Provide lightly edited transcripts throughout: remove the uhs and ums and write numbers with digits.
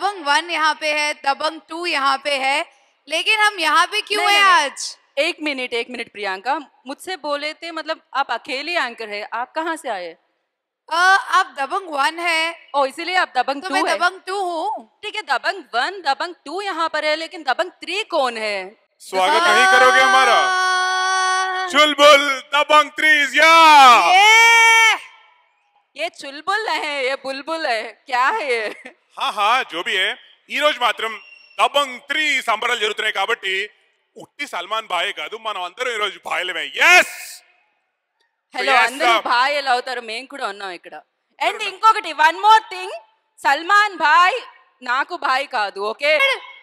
दबंग 1 यहाँ पे है, दबंग 2 यहाँ पे है, लेकिन हम यहाँ पे क्यों हैं आज? एक मिनट प्रियंका, मुझसे बोले थे मतलब आप अकेले एंकर है, आप कहाँ से आए? आप दबंग 1 है। ओ इसीलिए आप दबंग 2 तो मैं दबंग 2 हूँ। ठीक है, दबंग 1 दबंग 2 यहाँ पर है, लेकिन दबंग 3 कौन है? स्वागत नहीं करोगे हमारा? चुलबुल दबंग 3 ये चुलबुल है, ये बुलबुल है, क्या है ये? हाँ जो भी है, ఈ రోజు మాత్రం దబంగ్ 3 సంబరాలు జరుగుతున్నాయి కాబట్టి ఉట్టి సల్మాన్ భాయ్ కాదు, మనం అందరం ఈ రోజు భాయలమే. yes హలో, అందరూ భాయ్ ఎలా అవుతారు? మేము కూడా ఉన్నాం ఇక్కడ. అండ్ ఇంకొకటి, one more thing, Salman Bhai నాకు భాయ్ కాదు. ఓకే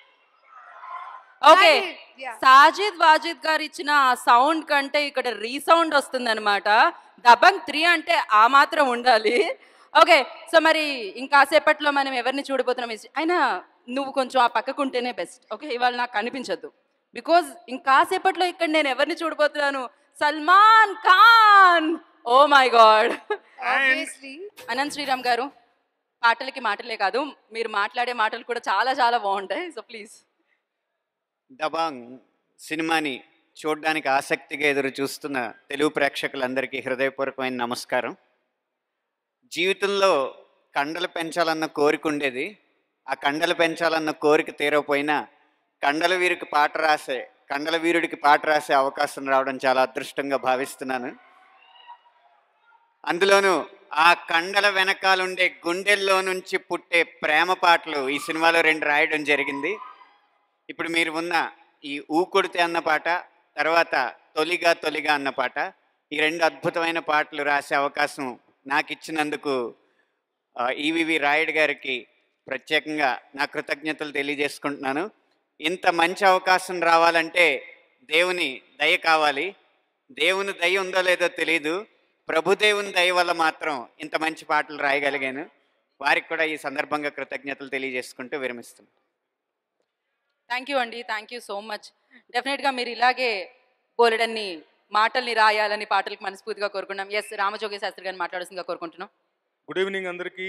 ఓకే, సాజిద్ వాజిద్ గారు ఇచ్చిన ఆ సౌండ్ కంటే ఇక్కడ రీసౌండ్ వస్తుంది అనమాట. దబంగ్ 3 అంటే ఆ మాత్రం ఉండాలి. ఓకే, సో మరి ఇంకాసేపట్లో మనం ఎవరిని చూడబోతున్నాం? అయినా నువ్వు కొంచెం ఆ పక్కకుంటేనే బెస్ట్. ఓకే, ఇవాళ నాకు కనిపించద్దు, బికాజ్ ఇంకాసేపట్లో ఇక్కడ నేను ఎవరిని చూడబోతున్నాను? Salman Khan. Oh my god. Anant Sriram గారు, పాటలకి మాటలే కాదు, మీరు మాట్లాడే మాటలు కూడా చాలా చాలా బాగుంటాయి. So please. దబాంగ్ సినిమాని చూడడానికి ఆసక్తిగా ఎదురు చూస్తున్న తెలుగు ప్రేక్షకులందరికీ హృదయపూర్వకమైన నమస్కారం. జీవితంలో కండలు పెంచాలన్న కోరిక ఉండేది. ఆ కండలు పెంచాలన్న కోరిక తీరకపోయినా కండల వీరుడికి పాట రాసే అవకాశం రావడం చాలా అదృష్టంగా భావిస్తున్నాను. అందులోనూ ఆ కండల వెనకాలుండే గుండెల్లో నుంచి పుట్టే ప్రేమ పాటలు ఈ సినిమాలో 2 రాయడం జరిగింది. ఇప్పుడు మీరు ఉన్న ఈ ఊకొడితే అన్న పాట, తర్వాత తొలిగా తొలిగా అన్న పాట, ఈ 2 అద్భుతమైన పాటలు రాసే అవకాశం నాకు ఇచ్చినందుకు ఈవివి రాయుడు గారికి ప్రత్యేకంగా నా కృతజ్ఞతలు తెలియజేసుకుంటున్నాను. ఇంత మంచి అవకాశం రావాలంటే దేవుని దయ కావాలి. దేవుని దయ ఉందో లేదో తెలీదు, ప్రభుదేవుని దయ వల్ల మాత్రం ఇంత మంచి పాటలు రాయగలిగాను. వారికి కూడా ఈ సందర్భంగా కృతజ్ఞతలు తెలియజేసుకుంటూ విరమిస్తున్నాను. థ్యాంక్ యూ అండి, థ్యాంక్ యూ సో మచ్. డెఫినెట్గా మీరు ఇలాగే బోలెడన్ని మాటల్ని రాయాలని పాటలకు మనస్ఫూర్తిగా కోరుకున్నాం. ఎస్, రామజోగి శాస్త్రి గారిని మాట్లాడాల్సిందిగా కోరుకుంటున్నాం. గుడ్ ఈవినింగ్ అందరికీ.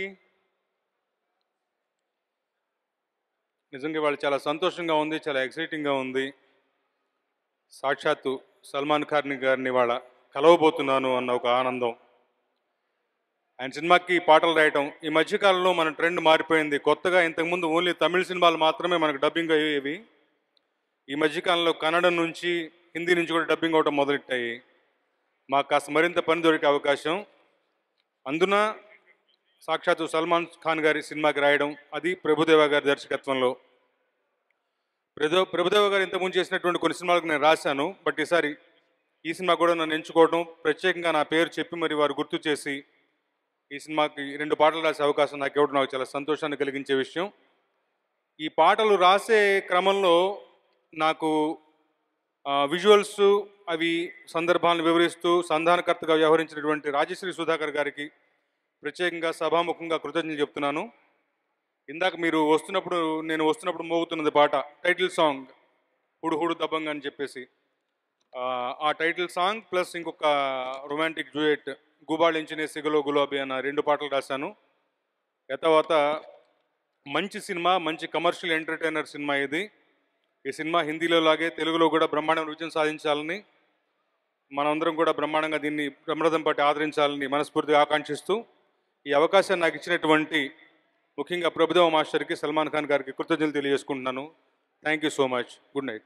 నిజంగా వాళ్ళు చాలా సంతోషంగా ఉంది, చాలా ఎక్సైటింగ్గా ఉంది. సాక్షాత్తు సల్మాన్ ఖాన్ గారిని వాళ్ళ కలవబోతున్నాను అన్న ఒక ఆనందం. ఆయన సినిమాకి పాటలు రాయటం, ఈ మధ్యకాలంలో మన ట్రెండ్ మారిపోయింది. కొత్తగా ఇంతకుముందు ఓన్లీ తమిళ సినిమాలు మాత్రమే మనకు డబ్బింగ్ అయ్యేవి. ఈ మధ్యకాలంలో కన్నడ నుంచి, హిందీ నుంచి కూడా డబ్బింగ్ అవటం మొదలెట్టాయి. మాకు కాస్త మరింత పని దొరికే అవకాశం. అందున సాక్షాత్తు సల్మాన్ ఖాన్ గారి సినిమాకి రాయడం, అది ప్రభుదేవ గారి దర్శకత్వంలో. ప్రభుదేవ గారు ఇంతకుముందు చేసినటువంటి కొన్ని సినిమాలకు నేను రాశాను, బట్ ఈసారి ఈ సినిమా కూడా నన్ను ఎంచుకోవడం, ప్రత్యేకంగా నా పేరు చెప్పి మరి వారు గుర్తు చేసి ఈ సినిమాకి 2 పాటలు రాసే అవకాశం నాకు ఇవ్వడం నాకు చాలా సంతోషాన్ని కలిగించే విషయం. ఈ పాటలు రాసే క్రమంలో నాకు విజువల్స్ అవి సందర్భాలను వివరిస్తూ సంధానకర్తగా వ్యవహరించినటువంటి రాజశ్రీ సుధాకర్ గారికి ప్రత్యేకంగా సభాముఖంగా కృతజ్ఞతలు చెప్తున్నాను. ఇందాక మీరు నేను వస్తున్నప్పుడు మోగుతున్నది పాట, టైటిల్ సాంగ్ హుడు హుడు దబంగ్ అని చెప్పేసి, ఆ టైటిల్ సాంగ్ ప్లస్ ఇంకొక రొమాంటిక్ డ్యూయెట్ గుబాళించిన సిగలో గులాబీ అన్న 2 పాటలు రాశాను. తర్వాత మంచి సినిమా, మంచి కమర్షియల్ ఎంటర్టైనర్ సినిమా ఇది. ఈ సినిమా హిందీలో లాగే తెలుగులో కూడా బ్రహ్మాండమైన విజయం సాధించాలని, మనందరం కూడా బ్రహ్మాండంగా దీన్ని బ్రహ్మరథం పట్టి ఆదరించాలని మనస్ఫూర్తిగా ఆకాంక్షిస్తూ ఈ అవకాశాన్ని నాకు ఇచ్చినటువంటి ముఖ్యంగా ప్రభుదేవ మాస్టర్కి, సల్మాన్ ఖాన్ గారికి కృతజ్ఞతలు తెలియజేసుకుంటున్నాను. Thank you so much. Good night.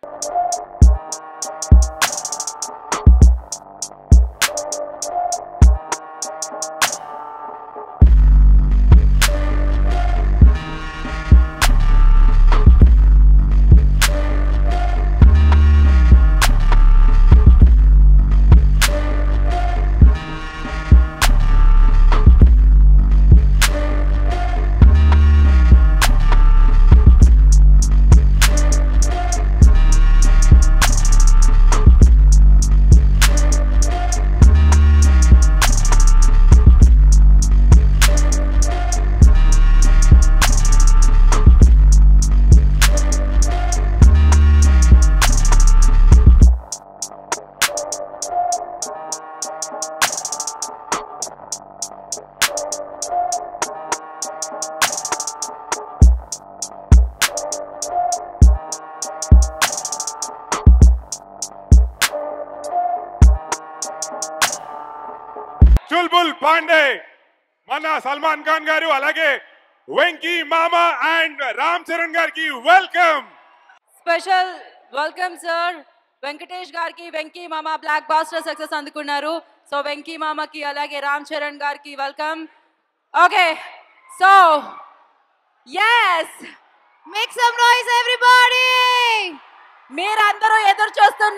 Pandey, mana Salman Khan garu, alage Venki Mama and Ram Charan garki, welcome. Special welcome sir Venkatesh గారికి వెంకీ మామ బ్లాక్ బాస్టర్ సక్సెస్ అందుకున్నారు సో వెంకీ మామకి అలాగే రామ్ చరణ్ గారికి welcome okay so yes Make some noise, everybody! మీరందరూ ఎదురు చూస్తున్న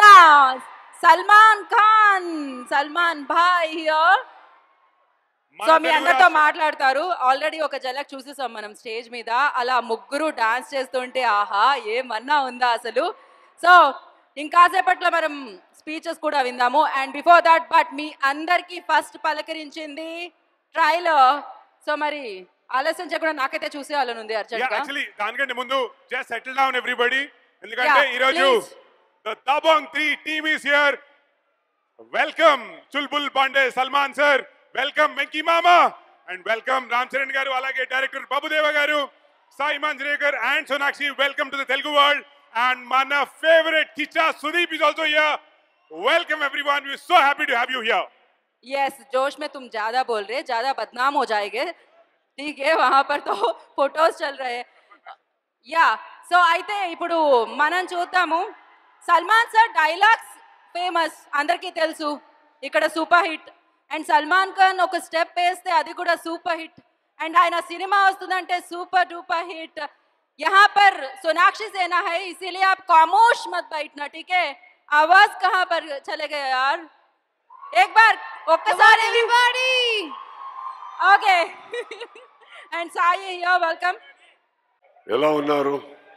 Salman Bhai here so మీ అందరితో మాట్లాడతారు ఆల్రెడీ ఒక జలక్ చూసేసాం మనం స్టేజ్ మీద అలా ముగ్గురు డాన్స్ చేస్తుంటే ఆహా ఏమన్నా ఉందా అసలు సో ఇంకాసేపట్లో మనం స్పీచెస్ కూడా విందాము అండ్ బిఫోర్ దట్ బట్ మీ అందరికీ ఫస్ట్ పలకరించింది ట్రైలర్ సో మరి ఆలస్యం చేయకుండా నాకైతే చూసేయాలని ఉంది అర్జెంట్ గా యాక్చువల్లీ దానికంటే ముందు జస్ట్ సెటిల్ డౌన్ ఎవ్రీబడి ఎందుకంటే ఈ రోజు the Dabangg 3 team is here welcome Chulbul Pandey Salman sir welcome Venky మామా అండ్ వెల్కమ్ రామ్ చరణ్ గారు అలాగే డైరెక్టర్ ప్రభు దేవ గారు Sai Manjrekar and Sonakshi welcome to the Telugu world and మన favourite Kichcha Sudeep is also here welcome everyone we are so happy to have you here yes जोश में तुम ज्यादा बोल रहे ज्यादा बदनाम हो जाएंगे ठीक है वहां पर तो फोटोज चल रहे या సో అయితే ఇప్పుడు మనం చూద్దాము సల్మాన్ సార్ డైలాగ్స్ ఫేమస్ అందరికీ తెలుసు ఇక్కడ super hit and Salman Khan ఒక స్టెప్ వేస్తే అది కూడా సూపర్ హిట్ అండ్ ఆయన సినిమా వస్తుందంటే సూపర్ डुपर हिट यहाँ पर सोनाक्षी सिन्हा है इसीलिए आप खामोश मत बैठना ठीक है आवाज कहाँ पर चले गए यार एक बार ఒక్కసారి Everybody! Okay and Sai here welcome ఎలా ఉన్నారు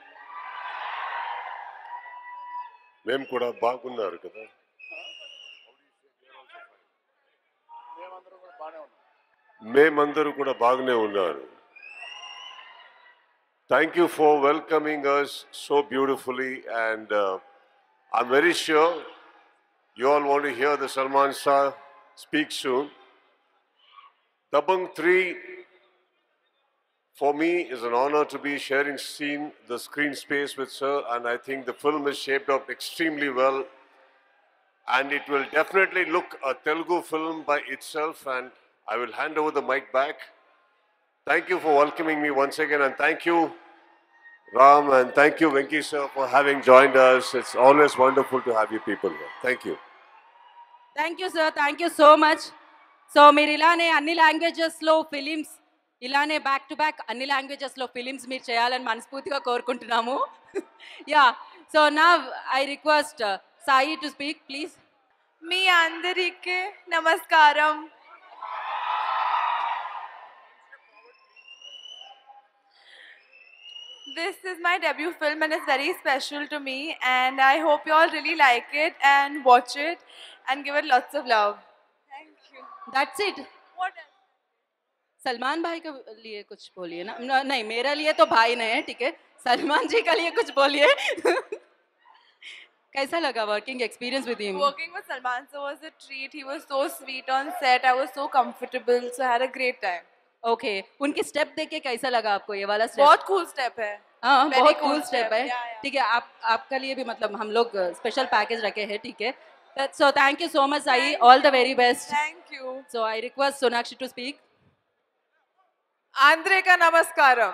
మేము కూడా బాగున్నారు కదా మేమందరూ కూడా బాగానే ఉన్నారు thank you for welcoming us so beautifully and I'm very sure you all want to hear the Salman sir speak soon. Dabangg 3 for me is an honor to be sharing the screen space with sir and I think the film is shaped up extremely well and it will definitely look a Telugu film by itself and I will hand over the mic back. Thank you for welcoming me once again and thank you Ram and thank you Venki sir for having joined us. It's always wonderful to have you people here. Thank you. Thank you sir thank you so much so మీరు ఇలానే అన్ని లాంగ్వేజెస్లో films ఇలానే back to back అన్ని లాంగ్వేజెస్లో films మీరు చేయాలని మనస్ఫూర్తిగా కోరుకుంటున్నాము యా సో నా I request Sai to speak please మీ అందరికీ నమస్కారం This is my debut film and it's very special to me and I hope you all really like it and watch it and give it lots of love. Thank you. That's it What else? Salman Bhai के लिए कुछ बोलिए ना नहीं मेरे लिए तो भाई नहीं है ठीक है सलमान जी के लिए कुछ बोलिए कैसा लगा working experience with him Working with Salman sir was a treat. He was so sweet on set. I was so comfortable. So I had a great time. Okay उनकी स्टेप देख के कैसा लगा आपको ये वाला स्टेप बहुत cool step है. हाँ Very बहुत cool कूल स्टेप step, है yeah, yeah. ठीक है आपका लिए भी मतलब हम लोग स्पेशल पैकेज रखे हैं ठीक है so thank you so much Sai all the very best Thank you. So I request Sonakshi to speak Andreka namaskaram.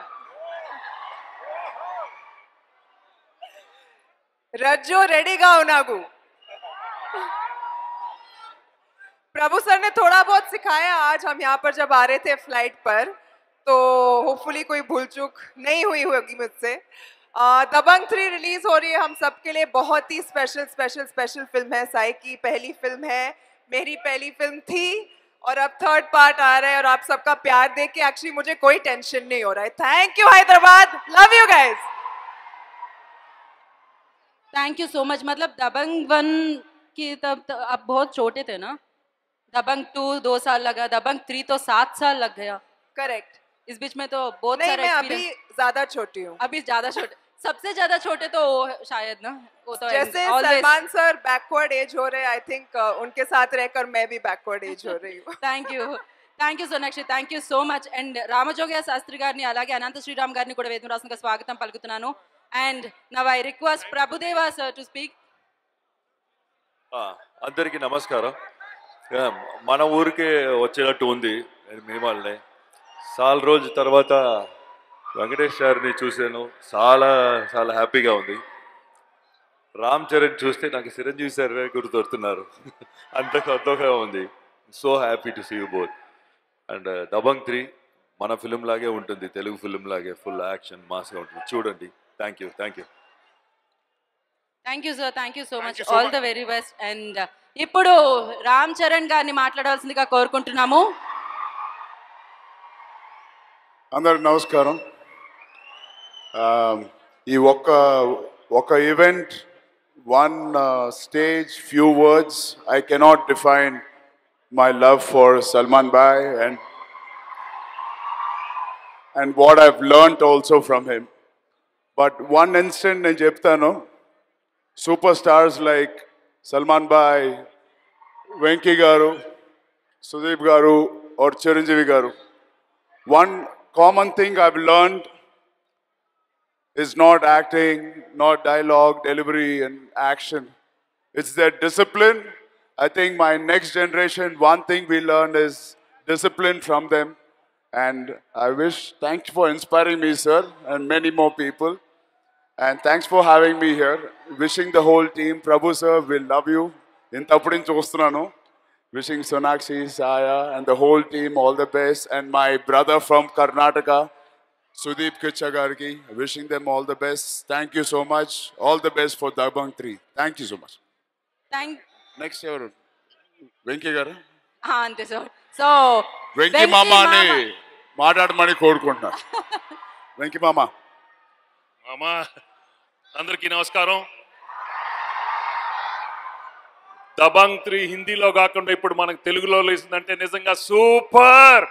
Rajjo रेडीगा उनागू प्रभु सर ने थोड़ा बहुत सिखाया आज हम यहाँ पर जब आ रहे थे फ्लाइट पर तो होपफुली कोई भूल चूक नहीं हुई होगी मुझसे दबंग 3 रिलीज हो रही है हम सबके लिए बहुत ही स्पेशल फिल्म है साई की पहली फिल्म है मेरी पहली फिल्म थी और अब थर्ड पार्ट आ रहा है और आप सबका प्यार देख के एक्चुअली मुझे कोई टेंशन नहीं हो रहा है thank you Hyderabad love you guys thank you so much मतलब दबंग 1 की तब आप बहुत छोटे थे ना दबंग 2 2 साल लगा दबंग 3 तो 7 साल लग गया करेक्ट इस बीच में तो बहुत नहीं सारे मैं अभी experience- ज्यादा छोटी हूँ अभी ज्यादा छोटे सबसे ज्यादा छोटे तो वो शायद ना वो तो जैसे always- Salman sir backward age हो रहे आई थिंक उनके साथ रहकर मैं भी बैकवर्ड एज हो रही हूँ thank you Sonakshi thank you so much and Ramajogayya Sastry గారిని అలాగే అనంత శ్రీరామ్ గారిని కూడా వేదిక రాష్ట్రంగా స్వాగతం పలుకుతున్నాను and now I request Prabhudeva sir to speak అందరికీ నమస్కారం మన ఊరికే వచ్చేటట్టు ఉంది మినిమాల్ని చాలా రోజు తర్వాత వెంకటేష్ గారిని చూశాను, చాలా చాలా హ్యాపీగా ఉంది. రామ్ చరణ్ చూస్తే నాకు చిరంజీవి సార్ గుర్తొస్తున్నారు. అంత కొత్తగా ఉంది. So happy to see you both. And Dabangg 3 మన ఫిలిం లాగే ఉంటుంది, తెలుగు ఫిలిం లాగే ఫుల్ యాక్షన్ మాస్గా ఉంటుంది. చూడండి. Thank you. Thank you sir, thank you so much, all the very best. And ఇప్పుడు రామ్ చరణ్ గారిని మాట్లాడవలసిందిగా కోరుకుంటున్నాము. అందరికి నమస్కారం. ఈ ఒక్క event, one stage, few words, I cannot define my love for Salman Bhai and what I've learnt also from him. But one instant నేను చెప్తాను, superstars like Salman Bhai, Venki garu, Sudeep garu or Chiranjeevi garu, one common thing I've learned is not acting, not dialogue, delivery and action. It's their discipline. I think my next generation, one thing we learned is discipline from them. And I wish, thanks for inspiring me, sir, and many more people. And thanks for having me here. Wishing the whole team, Prabhu sir, we love you. In Tapudin Chostunanu. Wishing Sonakshi, Saya and the whole team all the best. And my brother from Karnataka, Sudeep Kichagarki, wishing them all the best. Thank you so much. All the best for Dabangg 3. Thank you so much. Next year, Venki garu. అంతే సార్. So Venki mama ni మాట్లాడమని కోరుకుంటున్నా. Venki mama. మామా అందరికీ నమస్కారం. దబంగ్ 3 హిందీలో కాకుండా ఇప్పుడు మనకు తెలుగులో లేసిందంటే నిజంగా సూపర్.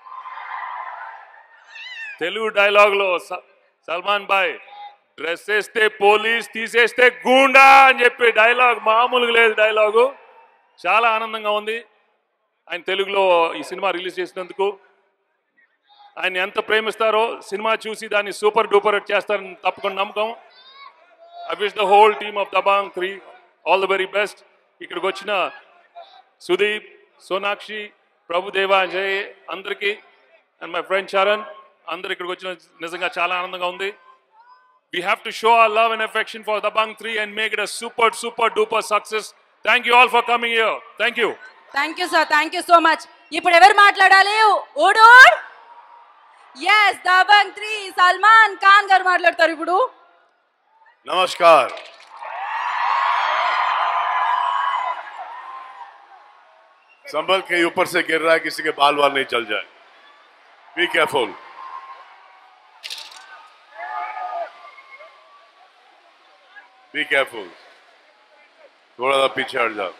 తెలుగు డైలాగ్లో సల్మాన్ భాయ్ డ్రెస్ వేస్తే పోలీస్, తీసేస్తే గూండా అని చెప్పి డైలాగ్ మామూలుగా లేదు. డైలాగు చాలా ఆనందంగా ఉంది. ఆయన తెలుగులో ఈ సినిమా రిలీజ్ చేసినందుకు ఆయన ఎంత ప్రేమిస్తారో, సినిమా చూసి దాన్ని సూపర్ డూపర్ చేస్తారని తప్పకుండా నమ్మకం. I wish the whole team of Dabangg 3 all the very best. ఇక్కడికి వచ్చిన సుదీప్, సోనాక్షి, ప్రభు దేవా, జయ్ అందరికీ అండ్ మై ఫ్రెండ్ చరణ్ అందరు ఇక్కడికి వచ్చిన నిజంగా చాలా ఆనందంగా ఉంది. We have to show our love and affection for Dabangg 3 and make it a super duper success. Thank you all for coming here. Thank you. Thank you sir, thank you so much. ఇప్పుడు ఎవరు మాట్లాడాలి? ఓడోర్. yes, Dabangg 3 Salman Khan గారు మాట్లాడతారు ఇప్పుడు. नमस्कार. संभल के ऊपर से गिर रहा है, किसी के बाल नहीं चल जाए. Be careful. Be careful. थोड़ा सा पीछे हट जाओ.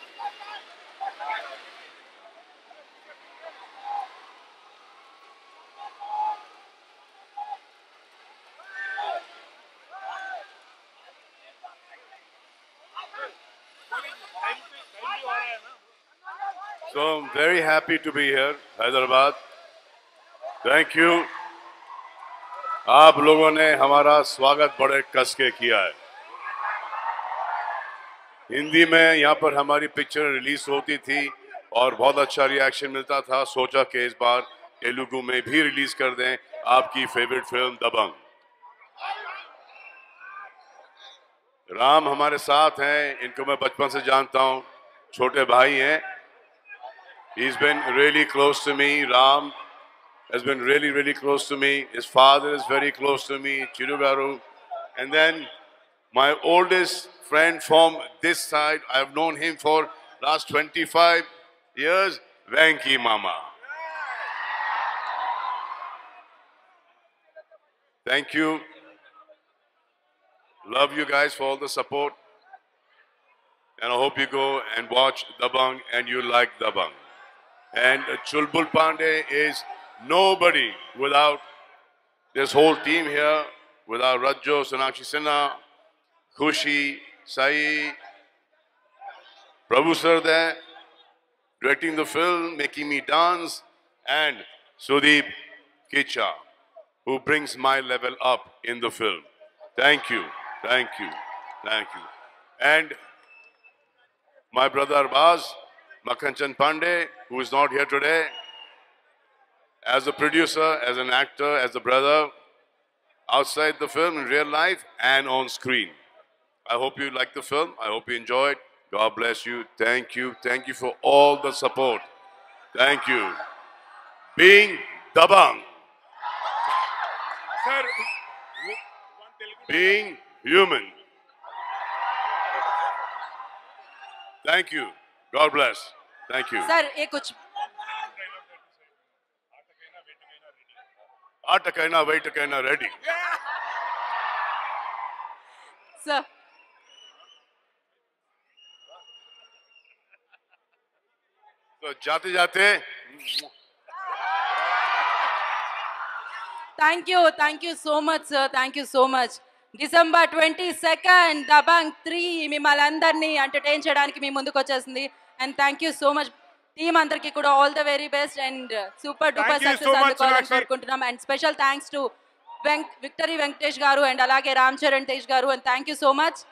So I'm very happy to be here, Hyderabad. Thank you. आप लोगों ने हमारा स्वागत बड़े कस के किया है. हिंदी में यहाँ पर हमारी पिक्चर रिलीज होती थी और बहुत अच्छा रिएक्शन मिलता था. सोचा कि इस बार तेलुगु में भी रिलीज कर दें आपकी फेवरेट फिल्म दबंग. राम हमारे साथ हैं, इनको मैं बचपन से जानता हूँ, छोटे भाई हैं. He's been really close to me. Ram has been really close to me. His father is very close to me, Chirugaru. And then my oldest friend from this side, I've known him for last 25 years, Venki Mama. Thank you. Love you guys for all the support. And I hope you go and watch Dabangg and you like Dabangg. And Chulbul Pandey is nobody without this whole team here, without Rajjo, Sonakshi Sinha, Khushi, Sai, Prabhu sir there, directing the film, making me dance, and Sudeep Kicha, who brings my level up in the film. Thank you, thank you, thank you. And my brother Arbaaz, Makhanchan Pandey, who is not here today, as a producer, as an actor, as a brother, outside the film, in real life, and on screen. I hope you like the film. I hope you enjoyed. God bless you. Thank you. Thank you for all the support. Thank you. Being Dabangg. Sir, Being human. Thank you. God bless. Thank you. Sir ये कुछ Atakaina, Vaitakaina, ready. Sir So, jate jate. Thank you so much, sir. Thank you so much. December 22nd, Dabangg 3 మిమ్మల్ని అందరినీ entertain చేయడానికి మీ ముందుకు వచ్చేసింది. And thank you so much. Team అందరికీ కూడా all the very best and super duper Thank you success so much, అందుకోవాలని Sonakshi. కోరుకుంటున్నాం. And special thanks to Victory Venkatesh garu and అలాగే రామ్ చరణ్ తేజ్ గారు and thank you so much.